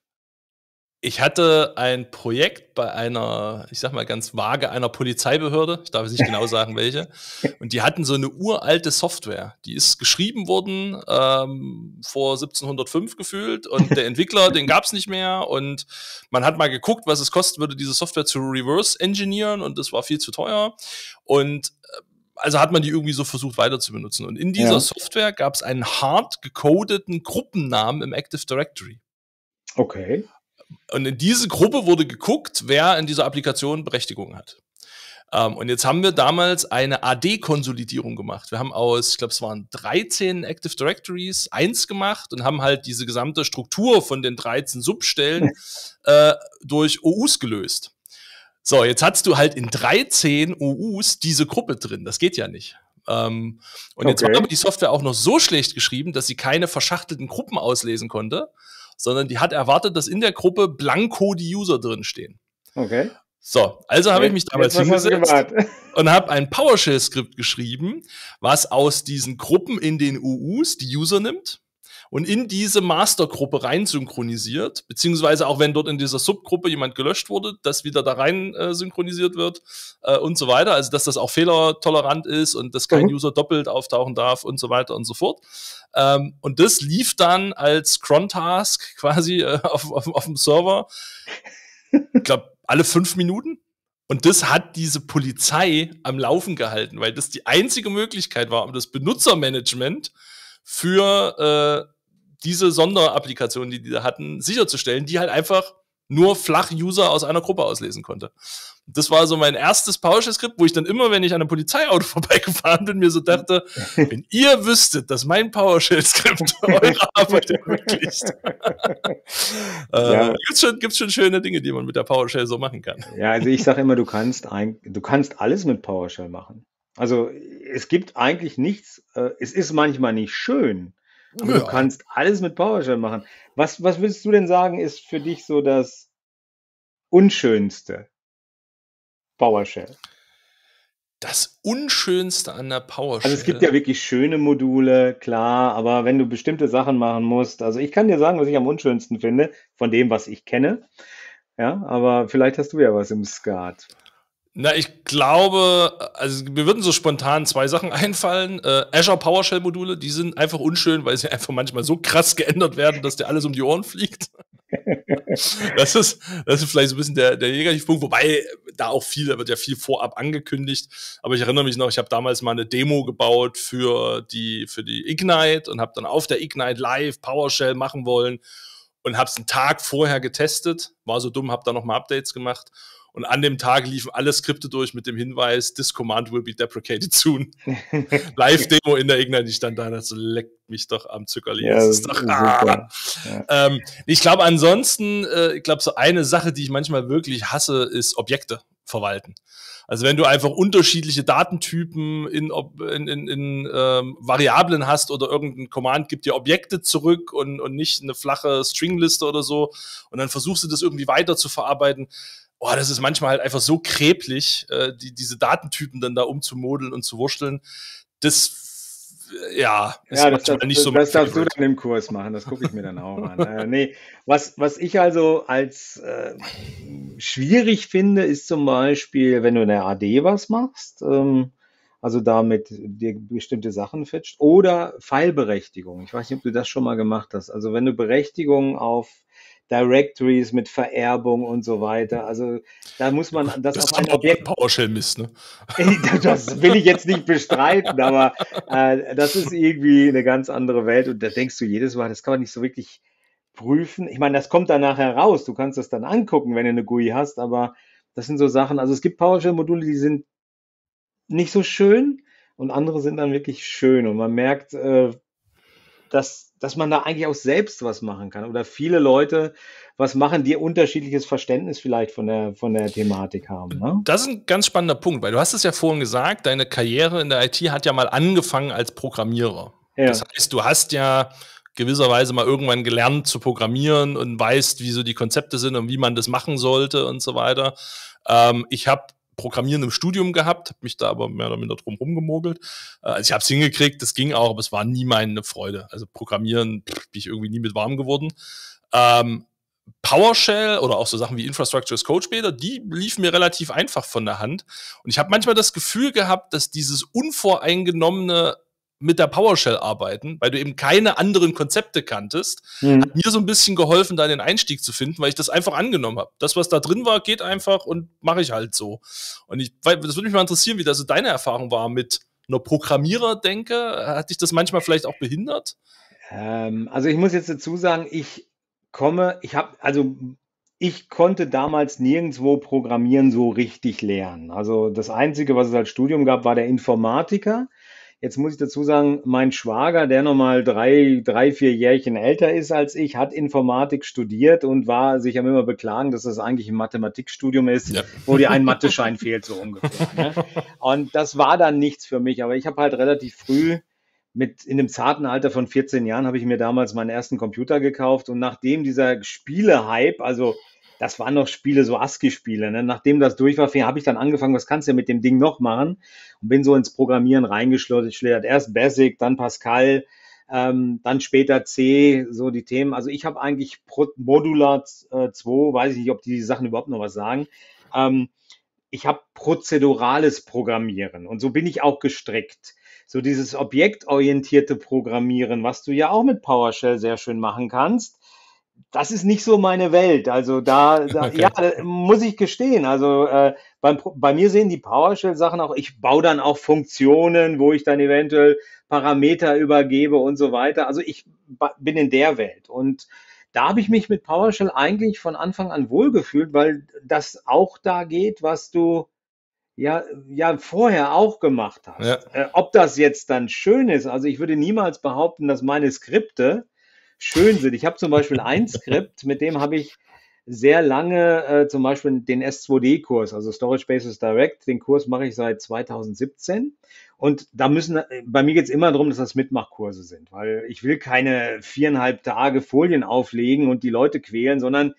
Ich hatte ein Projekt bei einer, ich sag mal ganz vage, einer Polizeibehörde, ich darf jetzt nicht genau sagen welche, und die hatten so eine uralte Software, die ist geschrieben worden ähm, vor siebzehnhundertfünf gefühlt und der Entwickler, den gab es nicht mehr und man hat mal geguckt, was es kosten würde, diese Software zu reverse engineeren und das war viel zu teuer und äh, also hat man die irgendwie so versucht weiter zu benutzen und in dieser
Ja,
Software gab es einen hart gecodeten Gruppennamen im Active Directory.
okay.
Und in diese Gruppe wurde geguckt, wer in dieser Applikation Berechtigung hat. Ähm, und jetzt haben wir damals eine A D-Konsolidierung gemacht. Wir haben aus, ich glaube, es waren dreizehn Active Directories eins gemacht und haben halt diese gesamte Struktur von den dreizehn Substellen äh, durch O Us gelöst. So, jetzt hast du halt in dreizehn O Us diese Gruppe drin. Das geht ja nicht. Ähm, und jetzt war aber
Okay,
die Software auch noch so schlecht geschrieben, dass sie keine verschachtelten Gruppen auslesen konnte, sondern die hat erwartet, dass in der Gruppe blanko die User drin stehen.
okay.
So, also habe ich mich
Jetzt, jetzt
damals
was hast du
hingesetzt
gemacht?
und habe ein PowerShell-Skript geschrieben, was aus diesen Gruppen in den U Us die User nimmt und in diese Mastergruppe rein synchronisiert, beziehungsweise auch wenn dort in dieser Subgruppe jemand gelöscht wurde, das wieder da rein äh, synchronisiert wird äh, und so weiter. Also dass das auch fehlertolerant ist und dass kein
Mhm.
User doppelt auftauchen darf und so weiter und so fort. Ähm, und das lief dann als Cron-Task quasi äh, auf, auf, auf dem Server, ich glaube, alle fünf Minuten. Und das hat diese Polizei am Laufen gehalten, weil das die einzige Möglichkeit war, um das Benutzermanagement für äh, diese Sonderapplikationen, die die da hatten, sicherzustellen, die halt einfach nur flach User aus einer Gruppe auslesen konnte. Das war so mein erstes PowerShell-Skript, wo ich dann immer, wenn ich an einem Polizeiauto vorbeigefahren bin, mir so dachte, wenn ihr wüsstet, dass mein PowerShell-Skript eure Arbeit ermöglicht. äh,
Ja,
gibt's schon, gibt's schon schöne Dinge, die man mit der PowerShell so machen kann.
ja, also ich sage immer, du kannst ein, du kannst alles mit PowerShell machen. Also es gibt eigentlich nichts, äh, es ist manchmal nicht schön, aber du
Ja.
kannst alles mit PowerShell machen. Was, was würdest du denn sagen, ist für dich so das Unschönste PowerShell?
Das Unschönste an der
Also es gibt
PowerShell.
ja wirklich schöne Module, klar, aber wenn du bestimmte Sachen machen musst, also ich kann dir sagen, was ich am unschönsten finde, von dem, was ich kenne, ja, aber vielleicht hast du ja was im Skat.
Na, ich glaube, also mir würden so spontan zwei Sachen einfallen. Äh, Azure PowerShell-Module, die sind einfach unschön, weil sie einfach manchmal so krass geändert werden, dass dir alles um die Ohren fliegt. Das ist, das ist vielleicht so ein bisschen der, der Negativpunkt, wobei da auch viel, da wird ja viel vorab angekündigt. Aber ich erinnere mich noch, ich habe damals mal eine Demo gebaut für die, für die Ignite und habe dann auf der Ignite live PowerShell machen wollen und habe es einen Tag vorher getestet. War so dumm, habe da nochmal Updates gemacht. Und an dem Tag liefen alle Skripte durch mit dem Hinweis, this command will be deprecated soon. Live-Demo in der Ignite, ich stand da und dachte so, leckt mich doch am Zuckerli.
Ja,
Das
das
ist doch,
ist
ah.
super. Ja.
Ähm, ich glaube ansonsten, äh, ich glaube so eine Sache, die ich manchmal wirklich hasse, ist Objekte verwalten. Also wenn du einfach unterschiedliche Datentypen in, in, in, in ähm, Variablen hast oder irgendein Command gibt dir Objekte zurück und, und nicht eine flache Stringliste oder so und dann versuchst du das irgendwie weiter zu verarbeiten. Oh, das ist manchmal halt einfach so kreblich, äh, die, diese Datentypen dann da umzumodeln und zu wursteln. Das ja, ist
Ja, das,
manchmal
das,
nicht so mein
das darfst du
Favorite.
dann im Kurs machen, das gucke ich mir dann auch an. Äh, nee, was, was ich also als äh, schwierig finde, ist zum Beispiel, wenn du in der A D was machst, ähm, also damit dir bestimmte Sachen fetcht, oder Pfeilberechtigung. Ich weiß nicht, ob du das schon mal gemacht hast. Also wenn du Berechtigungen auf Directories mit Vererbung und so weiter, also da muss man das
Das
auf
ist
ein
aber auch
Objekt.
PowerShell-Mist, ne?
Das will ich jetzt nicht bestreiten, aber äh, das ist irgendwie eine ganz andere Welt und da denkst du jedes Mal, das kann man nicht so wirklich prüfen. Ich meine, das kommt dann nachher raus. Du kannst das dann angucken, wenn du eine G U I hast, aber das sind so Sachen. Also es gibt PowerShell-Module, die sind nicht so schön und andere sind dann wirklich schön und man merkt, äh, dass, dass man da eigentlich auch selbst was machen kann oder viele Leute was machen, die unterschiedliches Verständnis vielleicht von der, von der Thematik haben. Ne?
Das ist ein ganz spannender Punkt, weil du hast es ja vorhin gesagt, deine Karriere in der I T hat ja mal angefangen als Programmierer.
Ja.
Das heißt, du hast ja gewisserweise mal irgendwann gelernt zu programmieren und weißt, wie so die Konzepte sind und wie man das machen sollte und so weiter. Ähm, ich habe Programmieren im Studium gehabt, habe mich da aber mehr oder minder drum rumgemogelt. Also ich habe es hingekriegt, das ging auch, aber es war nie meine Freude. Also Programmieren pff, bin ich irgendwie nie mit warm geworden. Ähm, PowerShell oder auch so Sachen wie Infrastructure as Code später, die liefen mir relativ einfach von der Hand. Und ich habe manchmal das Gefühl gehabt, dass dieses unvoreingenommene mit der PowerShell arbeiten, weil du eben keine anderen Konzepte kanntest,
Hm.
hat mir so ein bisschen geholfen, da den Einstieg zu finden, weil ich das einfach angenommen habe. Das, was da drin war, geht einfach und mache ich halt so. Und ich, weil, das würde mich mal interessieren, wie das so deine Erfahrung war mit einer Programmierer-Denke. Hat dich das manchmal vielleicht auch behindert?
Ähm, also ich muss jetzt dazu sagen, ich komme, ich habe, also ich konnte damals nirgendwo Programmieren so richtig lernen. Also das Einzige, was es als Studium gab, war der Informatiker. Jetzt muss ich dazu sagen, mein Schwager, der nochmal drei, drei, vier Jährchen älter ist als ich, hat Informatik studiert und war sich am immer beklagen, dass das eigentlich ein Mathematikstudium ist,
Ja.
wo dir ein Matheschein fehlt, so ungefähr. Ne? Und das war dann nichts für mich. Aber ich habe halt relativ früh mit in dem zarten Alter von vierzehn Jahren habe ich mir damals meinen ersten Computer gekauft und nachdem dieser Spiele-Hype, also das waren noch Spiele, so ASCII-Spiele, ne? Nachdem das durch war, habe ich dann angefangen, was kannst du mit dem Ding noch machen? Und bin so ins Programmieren reingeschlittert. Erst Basic, dann Pascal, ähm, dann später C, so die Themen. Also ich habe eigentlich Pro Modular äh, zwei, weiß ich nicht, ob die Sachen überhaupt noch was sagen. Ähm, ich habe prozedurales Programmieren und so bin ich auch gestrickt. So dieses objektorientierte Programmieren, was du ja auch mit PowerShell sehr schön machen kannst, das ist nicht so meine Welt. Also da, da
Okay.
ja, da muss ich gestehen. Also äh, beim, bei mir sehen die PowerShell-Sachen auch, ich baue dann auch Funktionen, wo ich dann eventuell Parameter übergebe und so weiter. Also ich bin in der Welt. Und da habe ich mich mit PowerShell eigentlich von Anfang an wohlgefühlt, weil das auch da geht, was du ja, ja vorher auch gemacht hast.
Ja.
Äh, ob das jetzt dann schön ist, also ich würde niemals behaupten, dass meine Skripte schön sind. Ich habe zum Beispiel ein Skript, mit dem habe ich sehr lange äh, zum Beispiel den S zwei D-Kurs, also Storage Bases Direct, den Kurs mache ich seit zweitausendsiebzehn und da müssen, bei mir geht es immer darum, dass das Mitmachkurse sind, weil ich will keine viereinhalb Tage Folien auflegen und die Leute quälen, sondern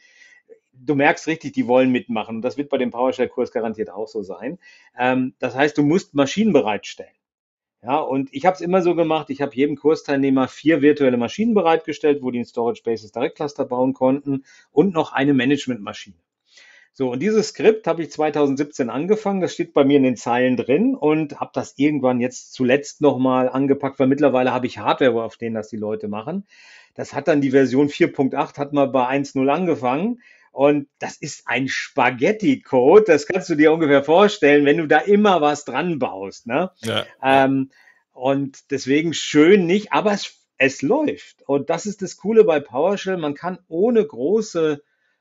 du merkst richtig, die wollen mitmachen und das wird bei dem PowerShell-Kurs garantiert auch so sein. Ähm, das heißt, du musst Maschinen bereitstellen. Ja, und ich habe es immer so gemacht, ich habe jedem Kursteilnehmer vier virtuelle Maschinen bereitgestellt, wo die ein Storage Bases Direct Cluster bauen konnten und noch eine Managementmaschine. So, und dieses Skript habe ich zweitausendsiebzehn angefangen, das steht bei mir in den Zeilen drin und habe das irgendwann jetzt zuletzt nochmal angepackt, weil mittlerweile habe ich Hardware, auf denen das die Leute machen. Das hat dann die Version vier Punkt acht, hat mal bei eins Punkt null angefangen. Und das ist ein Spaghetti-Code, das kannst du dir ungefähr vorstellen, wenn du da immer was dran baust. Ne?
Ja.
Ähm, und deswegen schön nicht, aber es, es läuft. Und das ist das Coole bei PowerShell, man kann ohne große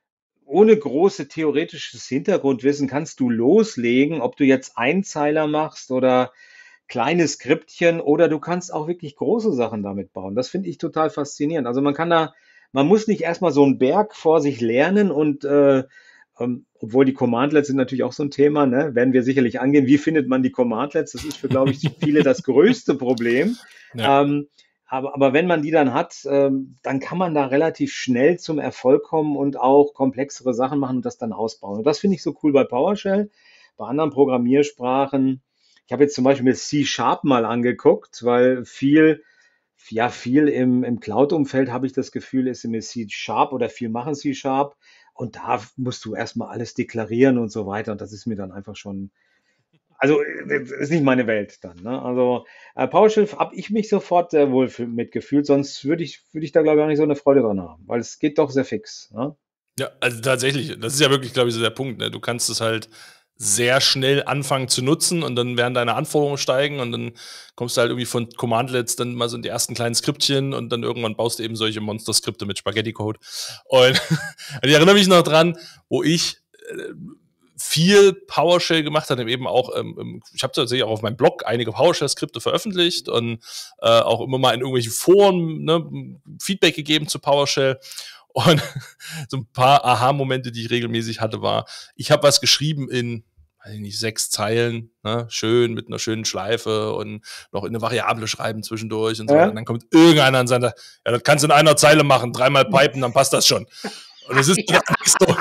ohne große theoretisches Hintergrundwissen kannst du loslegen, ob du jetzt Einzeiler machst oder kleine Skriptchen oder du kannst auch wirklich große Sachen damit bauen. Das finde ich total faszinierend. Also man kann da, man muss nicht erstmal so einen Berg vor sich lernen und äh, ähm, obwohl die Commandlets sind natürlich auch so ein Thema, ne? Werden wir sicherlich angehen. Wie findet man die Commandlets? Das ist für, glaube ich, viele das größte Problem.
Ja.
Ähm, aber, aber wenn man die dann hat, ähm, dann kann man da relativ schnell zum Erfolg kommen und auch komplexere Sachen machen und das dann ausbauen. Und das finde ich so cool bei PowerShell. Bei anderen Programmiersprachen, ich habe jetzt zum Beispiel mir C-Sharp mal angeguckt, weil viel, ja, viel im, im Cloud-Umfeld habe ich das Gefühl, ist im C-Sharp oder viel machen C-Sharp. Und da musst du erstmal alles deklarieren und so weiter. Und das ist mir dann einfach schon, also äh, ist nicht meine Welt dann. Ne? Also äh, PowerShell habe ich mich sofort sehr wohl für, mitgefühlt, sonst würde ich, würde ich da glaube ich auch nicht so eine Freude dran haben, weil es geht doch sehr fix. Ne?
Ja, also tatsächlich, das ist ja wirklich, glaube ich, so der Punkt. Ne? Du kannst es halt sehr schnell anfangen zu nutzen und dann werden deine Anforderungen steigen und dann kommst du halt irgendwie von Commandlets dann mal so in die ersten kleinen Skriptchen und dann irgendwann baust du eben solche Monster-Skripte mit Spaghetti-Code. Und ich erinnere mich noch dran, wo ich äh, viel PowerShell gemacht habe, eben auch, ähm, ich habe tatsächlich auch auf meinem Blog einige PowerShell-Skripte veröffentlicht und äh, auch immer mal in irgendwelchen Foren, ne, Feedback gegeben zu PowerShell. Und so ein paar Aha-Momente, die ich regelmäßig hatte, war, ich habe was geschrieben in, weiß ich nicht, sechs Zeilen, ne, schön mit einer schönen Schleife und noch in eine Variable schreiben zwischendurch und so weiter. Und
Ja?
dann kommt irgendeiner und sagt, ja, das kannst du in einer Zeile machen, dreimal pipen, dann passt das schon. Und das ist
Ja.
nicht so.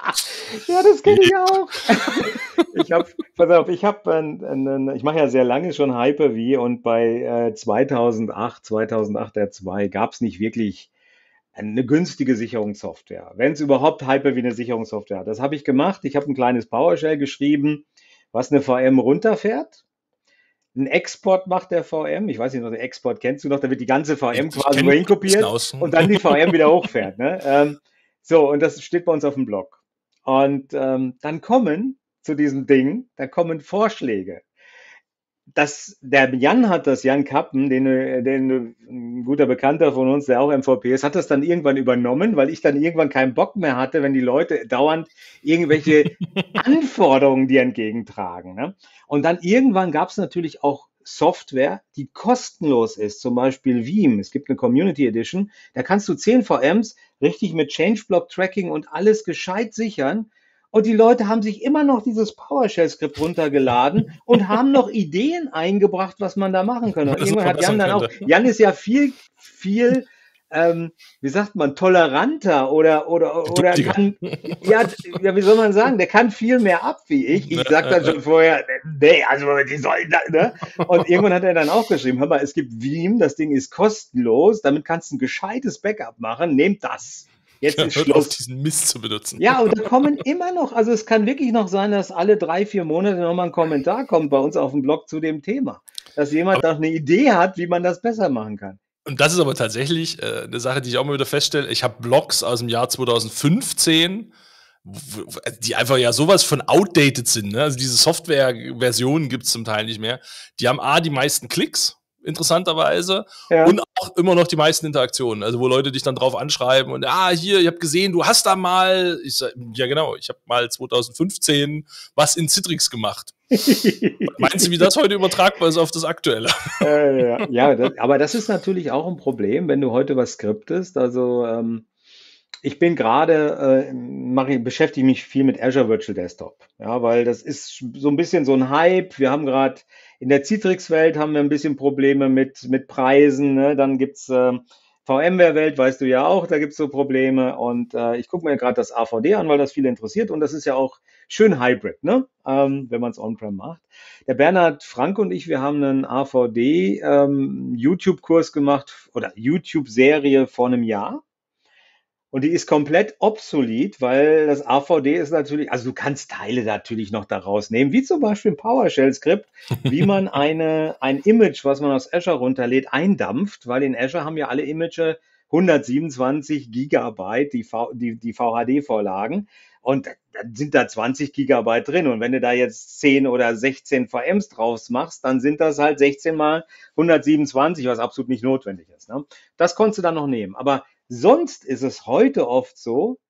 Ja, das kenne ich auch. Ich habe, pass auf, ich habe, äh, ich mache ja sehr lange schon Hyper-V und bei äh, zweitausendacht, zweitausendacht R zwei gab es nicht wirklich eine günstige Sicherungssoftware. Wenn es überhaupt Hyper-V eine Sicherungssoftware hat. Das habe ich gemacht. Ich habe ein kleines PowerShell geschrieben, was eine V M runterfährt. Ein Export macht der V M. Ich weiß nicht noch, den Export kennst du noch, da wird die ganze V M
Ich, ich
quasi
kenne
wohin
ein bisschen
kopiert
aus.
und dann die V M wieder hochfährt. Ne? Ähm, so, und das steht bei uns auf dem Blog. Und ähm, dann kommen zu diesem Ding, da kommen Vorschläge. Das, der Jan hat das, Jan Kappen, den, äh, den, ein guter Bekannter von uns, der auch M V P ist, hat das dann irgendwann übernommen, weil ich dann irgendwann keinen Bock mehr hatte, wenn die Leute dauernd irgendwelche Anforderungen dir entgegentragen. Ne? Und dann irgendwann gab es natürlich auch Software, die kostenlos ist, zum Beispiel Veeam. Es gibt eine Community Edition, da kannst du zehn V Ms richtig mit Changeblock-Tracking und alles gescheit sichern. Und die Leute haben sich immer noch dieses PowerShell-Skript runtergeladen und haben noch Ideen eingebracht, was man da machen könnte. Und
Was
irgendwann
man
hat Jan
verbessern
dann auch,
könnte.
Jan ist ja viel, viel, ähm, wie sagt man, toleranter oder, oder, oder
Geduldiger.
kann, ja, ja, wie soll man sagen, der kann viel mehr ab wie ich. Ich sag dann schon vorher, nee, also die sollen da, ne? Und irgendwann hat er dann auch geschrieben, hör mal, es gibt Veeam, das Ding ist kostenlos, damit kannst du ein gescheites Backup machen, nehmt das. Jetzt
Ja,
ist
hört auf,
Schluss.
diesen Mist zu benutzen.
Ja, und da kommen immer noch, also es kann wirklich noch sein, dass alle drei, vier Monate nochmal ein Kommentar kommt bei uns auf dem Blog zu dem Thema. Dass jemand
Aber,
noch eine Idee hat, wie man das besser machen kann.
und das ist aber tatsächlich äh, eine Sache, die ich auch mal wieder feststelle. Ich habe Blogs aus dem Jahr zweitausendfünfzehn, w- w- die einfach ja sowas von outdated sind. Ne? Also diese Software-Versionen gibt es zum Teil nicht mehr. Die haben A, die meisten Klicks, interessanterweise,
Ja.
und auch immer noch die meisten Interaktionen. Also wo Leute dich dann drauf anschreiben und, ah, hier, ich habe gesehen, du hast da mal, ich sag, ja genau, ich habe mal zweitausendfünfzehn was in Citrix gemacht. Meinst du, wie das heute übertragbar ist auf das Aktuelle?
Äh, ja, ja das, aber das ist natürlich auch ein Problem, wenn du heute was skriptest. Also ähm, ich bin gerade, äh, mache, beschäftige mich viel mit Azure Virtual Desktop. Ja, weil das ist so ein bisschen so ein Hype. Wir haben gerade in der Citrix-Welt haben wir ein bisschen Probleme mit, mit Preisen. Ne? Dann gibt's äh, VMware-Welt, weißt du ja auch, da gibt's so Probleme. Und äh, ich gucke mir gerade das A V D an, weil das viele interessiert. Und das ist ja auch schön Hybrid, ne? ähm, wenn man es on-prem macht. Der Bernhard Frank und ich, wir haben einen A V D ähm, YouTube-Kurs gemacht oder YouTube-Serie vor einem Jahr. Und die ist komplett obsolet, weil das A V D ist natürlich, also du kannst Teile natürlich noch daraus nehmen, wie zum Beispiel ein PowerShell-Skript, wie man eine, ein Image, was man aus Azure runterlädt, eindampft, weil in Azure haben ja alle Images hundertsiebenundzwanzig Gigabyte, die, v, die, die V H D-Vorlagen. Und dann sind da zwanzig Gigabyte drin. Und wenn du da jetzt zehn oder sechzehn V Ms draus machst, dann sind das halt sechzehn mal hundertsiebenundzwanzig, was absolut nicht notwendig ist. Ne? Das konntest du dann noch nehmen. Aber sonst ist es heute oft so,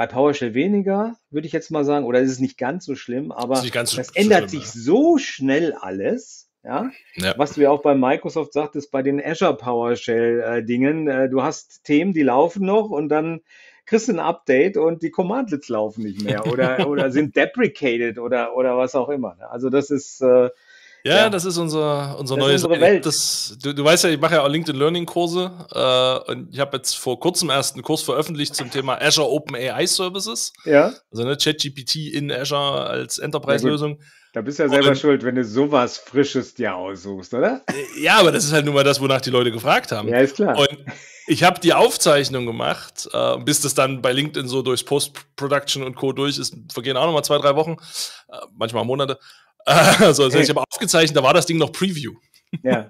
bei PowerShell weniger, würde ich jetzt mal sagen, oder ist es nicht ganz so schlimm, aber
Ist nicht ganz so,
das
so
ändert
schlimm,
sich
ja.
so schnell alles, ja,
Ja.
was du ja auch bei Microsoft sagtest, bei den Azure PowerShell-Dingen, äh, du hast Themen, die laufen noch und dann kriegst du ein Update und die Commandlets laufen nicht mehr oder, oder sind deprecated oder, oder was auch immer. Ne? Also das ist, äh,
Ja,
ja,
das ist unser, unser
das ist
neues
unsere
Sein. Ich hab
Welt.
Das, du, du weißt ja, ich mache ja auch LinkedIn Learning Kurse äh, und ich habe jetzt vor kurzem erst einen Kurs veröffentlicht zum Thema Azure Open A I Services,
Ja,
also ne, ChatGPT in Azure als
ja gut,
Enterprise-Lösung.
da bist du ja selber
Und
schuld, wenn du sowas Frisches dir aussuchst, oder?
äh, ja, aber das ist halt nun mal das, wonach die Leute gefragt haben.
Ja, ist klar.
Und ich habe die Aufzeichnung gemacht, äh, bis das dann bei LinkedIn so durchs Post-Production und Co. durch ist, vergehen auch nochmal zwei, drei Wochen, äh, manchmal Monate. Also, das heißt, ich habe aufgezeichnet, da war das Ding noch Preview.
Ja.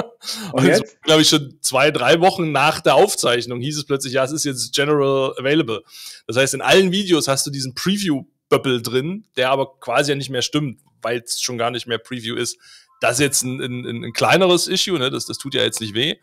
Und
Und so,
jetzt?
glaube ich, schon zwei, drei Wochen nach der Aufzeichnung hieß es plötzlich, ja, es ist jetzt general available. Das heißt, in allen Videos hast du diesen Preview-Bubble drin, der aber quasi ja nicht mehr stimmt, weil es schon gar nicht mehr Preview ist. Das ist jetzt ein, ein, ein kleineres Issue, ne? das, das tut ja jetzt nicht weh.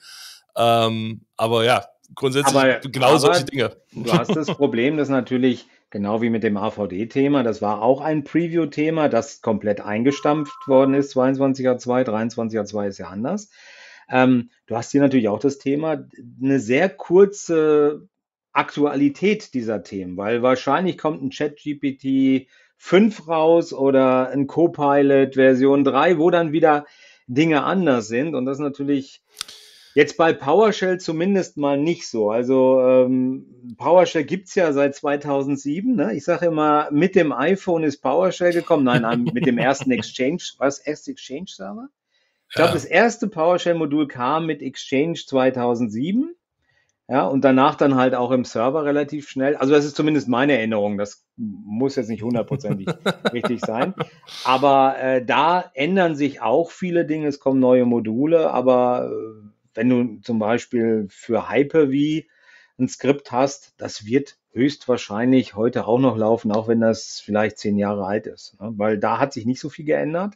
Ähm, aber ja, grundsätzlich
Aber,
genau solche
aber
Dinge.
du hast das Problem, dass natürlich, genau wie mit dem A V D-Thema, das war auch ein Preview-Thema, das komplett eingestampft worden ist, zweiundzwanziger Punkt zwei, dreiundzwanziger Punkt zwei ist ja anders. Ähm, du hast hier natürlich auch das Thema, eine sehr kurze Aktualität dieser Themen, weil wahrscheinlich kommt ein ChatGPT fünf raus oder ein Copilot Version drei, wo dann wieder Dinge anders sind und das ist natürlich jetzt bei PowerShell zumindest mal nicht so. Also ähm, PowerShell gibt's ja seit zweitausendsieben. Ne? Ich sage immer, mit dem iPhone ist PowerShell gekommen. Nein, nein, mit dem ersten Exchange. Was? Erst Exchange-Server? Ich glaube, das
Ja,
erste PowerShell-Modul kam mit Exchange zweitausendsieben. Ja, und danach dann halt auch im Server relativ schnell. Also das ist zumindest meine Erinnerung. Das muss jetzt nicht hundertprozentig richtig sein. Aber äh, da ändern sich auch viele Dinge. Es kommen neue Module. Aber äh, wenn du zum Beispiel für Hyper-V ein Skript hast, das wird höchstwahrscheinlich heute auch noch laufen, auch wenn das vielleicht zehn Jahre alt ist. Ne? Weil da hat sich nicht so viel geändert.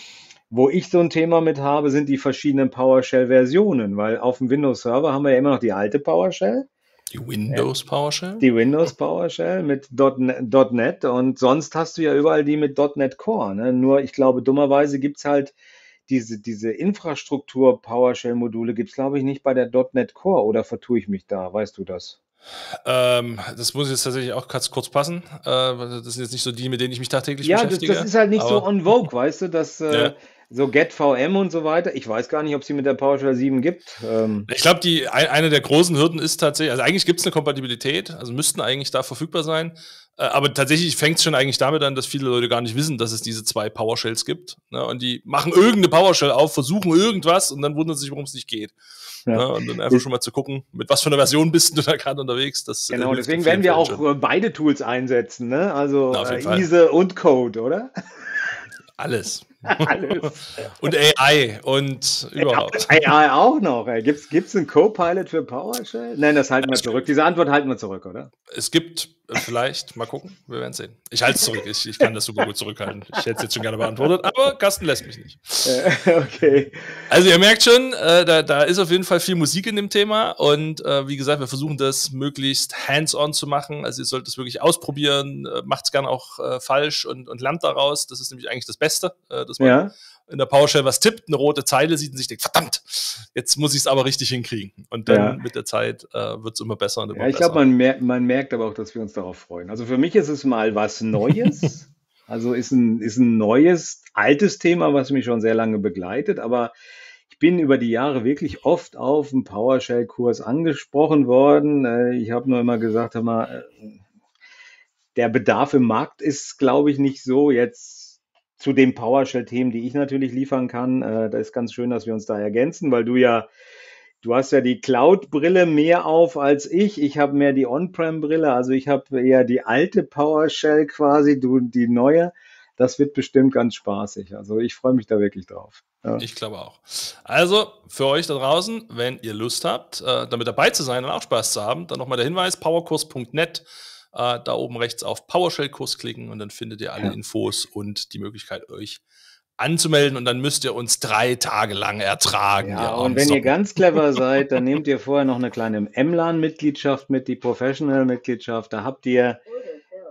Wo ich so ein Thema mit habe, sind die verschiedenen PowerShell-Versionen, weil auf dem Windows-Server haben wir ja immer noch die alte PowerShell,
die
ja,
Windows PowerShell.
die Windows PowerShell mit .NET, .NET und sonst hast du ja überall die mit .NET Core. Ne? Nur ich glaube, dummerweise gibt's halt diese, diese Infrastruktur PowerShell-Module gibt's glaube ich, nicht bei der .NET Core oder vertue ich mich da? Weißt du das?
Ähm, das muss jetzt tatsächlich auch kurz, kurz passen. Äh, das sind jetzt nicht so die, mit denen ich mich tagtäglich
Ja, das, das
beschäftige.
ist halt nicht so
Aber
on vogue, weißt du, dass äh,
ja.
so GetVM und so weiter. Ich weiß gar nicht, ob sie mit der PowerShell sieben gibt. Ähm,
Ich glaube, die ein, eine der großen Hürden ist tatsächlich, also eigentlich gibt es eine Kompatibilität, also müssten eigentlich da verfügbar sein. Äh, aber tatsächlich fängt es schon eigentlich damit an, dass viele Leute gar nicht wissen, dass es diese zwei PowerShells gibt. Ne? Und die machen irgendeine PowerShell auf, versuchen irgendwas und dann wundern sie sich, warum es nicht geht.
ja.
Ne? Und dann einfach schon mal zu gucken, mit was für einer Version bist du da gerade unterwegs. Das äh,
Genau,
hilft in
deswegen
vielen
werden wir
Fällen
auch
schon.
äh, beide Tools einsetzen, ne? Also
Na, auf jeden
äh,
Fall.
ISE und Code, oder?
Alles.
Alles.
Und A I und überhaupt.
A I auch noch. Ey. Gibt's, gibt's einen Copilot für PowerShell? Nein, das halten wir zurück. Diese Antwort halten wir zurück, oder?
Es gibt äh, vielleicht, mal gucken, wir werden sehen. Ich halte es zurück, ich, ich kann das super gut zurückhalten. Ich hätte es jetzt schon gerne beantwortet, aber Carsten lässt mich nicht.
Äh, okay.
Also ihr merkt schon, äh, da, da ist auf jeden Fall viel Musik in dem Thema und äh, wie gesagt, wir versuchen das möglichst hands-on zu machen. Also ihr sollt es wirklich ausprobieren, äh, macht es gerne auch äh, falsch und, und lernt daraus. Das ist nämlich eigentlich das Beste, äh, dass man
Ja.
in der PowerShell was tippt, eine rote Zeile sieht und sich denkt, verdammt, jetzt muss ich es aber richtig hinkriegen. Und dann
Ja.
mit der Zeit äh, wird es immer besser und immer
Ja, ich
besser.
glaube, man, mer man merkt aber auch, dass wir uns darauf freuen. Also für mich ist es mal was Neues. Also ist ein, ist ein neues, altes Thema, was mich schon sehr lange begleitet. Aber ich bin über die Jahre wirklich oft auf einen PowerShell-Kurs angesprochen worden. Äh, Ich habe nur immer gesagt, hör mal, äh, der Bedarf im Markt ist, glaube ich, nicht so jetzt zu den PowerShell-Themen, die ich natürlich liefern kann. Äh, Da ist ganz schön, dass wir uns da ergänzen, weil du ja Du hast ja die Cloud-Brille mehr auf als ich. Ich habe mehr die On-Prem-Brille. Also ich habe eher die alte PowerShell quasi, du die neue. Das wird bestimmt ganz spaßig. Also ich freue mich da wirklich drauf. Ja.
Ich glaube auch. Also für euch da draußen, wenn ihr Lust habt, äh, damit dabei zu sein und auch Spaß zu haben, dann nochmal der Hinweis, powerkurs punkt net, äh, da oben rechts auf PowerShell-Kurs klicken und dann findet ihr alle
Ja.
Infos und die Möglichkeit, euch anzumelden und dann müsst ihr uns drei Tage lang ertragen. ihr
Ja,
armen
und wenn ihr
Socken.
ganz clever seid, dann nehmt ihr vorher noch eine kleine M LAN-Mitgliedschaft mit, die Professional-Mitgliedschaft. Da habt ihr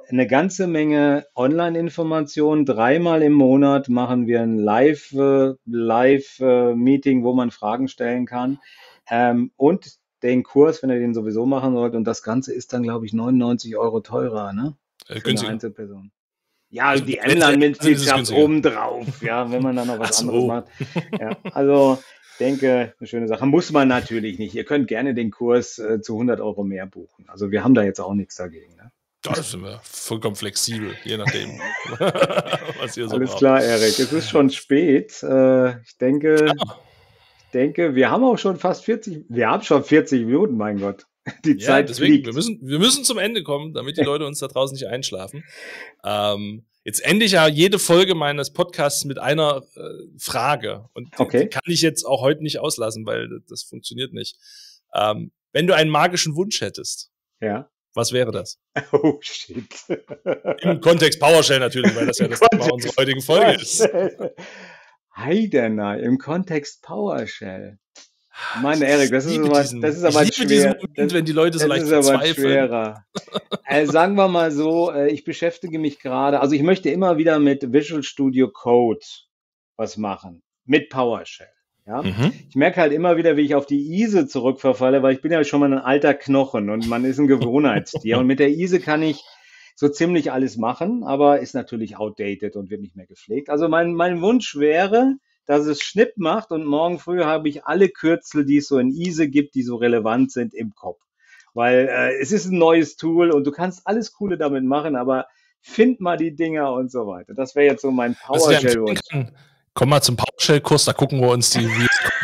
eine ganze Menge Online-Informationen. Dreimal im Monat machen wir ein Live, äh, Live-Meeting, wo man Fragen stellen kann. Ähm, und den Kurs, wenn ihr den sowieso machen wollt. Und das Ganze ist dann, glaube ich, neunundneunzig Euro teurer, ne?
Äh,
Für eine
günstiger.
Einzelperson. Ja,
Also,
die
wenn sie sind, ist es
M-Lan-Mitgliedschaft
günstiger.
obendrauf, ja, wenn man dann noch
Ach
was anderes
so.
macht. Ja, also ich denke, eine schöne Sache. Muss man natürlich nicht. Ihr könnt gerne den Kurs äh, zu hundert Euro mehr buchen. Also wir haben da jetzt auch nichts dagegen. Ne?
Da sind wir vollkommen flexibel, je nachdem, was ihr so
Alles
braucht.
klar, Erik. Es ist schon spät. Äh, ich denke,
Klar.
ich denke, wir haben auch schon fast vierzig, wir haben schon vierzig Minuten, mein Gott. Die
Ja,
Zeit
deswegen,
fliegt.
wir müssen, wir müssen zum Ende kommen, damit die Leute uns da draußen nicht einschlafen. Ähm, jetzt ende ich ja jede Folge meines Podcasts mit einer äh, Frage. Und die,
Okay.
die kann ich jetzt auch heute nicht auslassen, weil das, das funktioniert nicht. Ähm, wenn du einen magischen Wunsch hättest,
Ja.
was wäre das?
Oh, shit.
Im Kontext PowerShell natürlich, weil das ja das Thema unserer heutigen Folge ist.
Heidenei, im Kontext PowerShell. Mann, Erik, das ist
liebe
aber,
diesen-
das ist
ich
aber
liebe diesen
schwer.
Moment, wenn die Leute so
Das
leicht
ist aber
verzweifeln.
schwerer. Äh, sagen wir mal so, äh, ich beschäftige mich gerade, also ich möchte immer wieder mit Visual Studio Code was machen, mit PowerShell. Ja?
Mhm.
Ich merke halt immer wieder, wie ich auf die I S E zurückverfalle, weil ich bin ja schon mal ein alter Knochen und man ist ein Gewohnheitstier. Und mit der I S E kann ich so ziemlich alles machen, aber ist natürlich outdated und wird nicht mehr gepflegt. Also mein, mein Wunsch wäre, dass es Schnipp macht und morgen früh habe ich alle Kürzel, die es so in I S E gibt, die so relevant sind, im Kopf. Weil äh, es ist ein neues Tool und du kannst alles Coole damit machen, aber find mal die Dinger und so weiter. Das wäre jetzt so mein
Was ich dir empfehlen
PowerShell-Wunsch.
kann, komm mal zum PowerShell-Kurs, da gucken wir uns die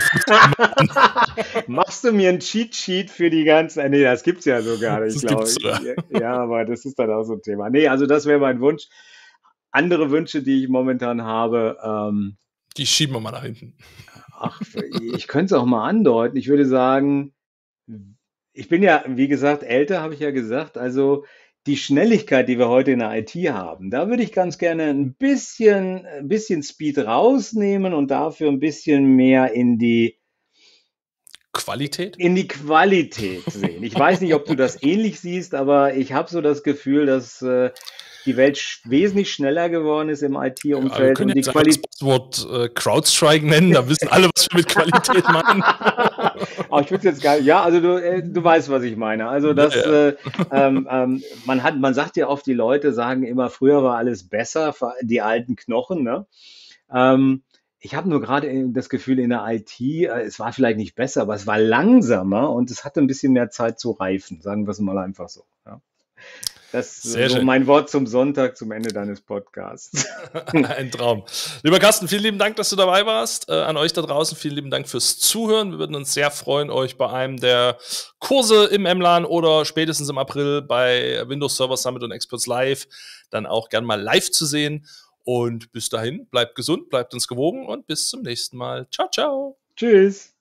Machst du mir ein Cheat-Sheet für die ganzen, nee, das gibt's ja so gar nicht,
Das
glaube
gibt's
ich.
sogar.
Ja, aber das ist dann auch so ein Thema. Nee, also das wäre mein Wunsch. Andere Wünsche, die ich momentan habe, ähm,
Die schieben wir mal nach hinten.
ach, ich könnte es auch mal andeuten. Ich würde sagen, ich bin ja, wie gesagt, älter, habe ich ja gesagt. Also die Schnelligkeit, die wir heute in der I T haben, da würde ich ganz gerne ein bisschen, ein bisschen Speed rausnehmen und dafür ein bisschen mehr in die
Qualität?
in die Qualität sehen. Ich weiß nicht, ob du das ähnlich siehst, aber ich habe so das Gefühl, dass äh, die Welt sch wesentlich schneller geworden ist im
Ja, wir
I T-Umfeld
können
und die
jetzt einfach das
Qualität.
Passwort äh, CrowdStrike nennen, da wissen alle, was wir mit Qualität meinen.
Aber ich würde jetzt gar ja, also du, äh, du weißt, was ich meine. Also das,
Ja, ja.
äh, ähm, ähm, man hat, man sagt ja oft, die Leute sagen immer, früher war alles besser, die alten Knochen, ne? Ähm, ich habe nur gerade äh, das Gefühl, in der I T, äh, es war vielleicht nicht besser, aber es war langsamer und es hatte ein bisschen mehr Zeit zu reifen, sagen wir es mal einfach so. Ja. Das ist
Sehr
so
schön.
mein Wort zum Sonntag, zum Ende deines Podcasts.
Ein Traum. Lieber Carsten, vielen lieben Dank, dass du dabei warst. Äh, an euch da draußen, vielen lieben Dank fürs Zuhören. Wir würden uns sehr freuen, euch bei einem der Kurse im M-Lan oder spätestens im April bei Windows Server Summit und Experts Live dann auch gern mal live zu sehen. Und bis dahin, bleibt gesund, bleibt uns gewogen und bis zum nächsten Mal. Ciao, ciao.
Tschüss.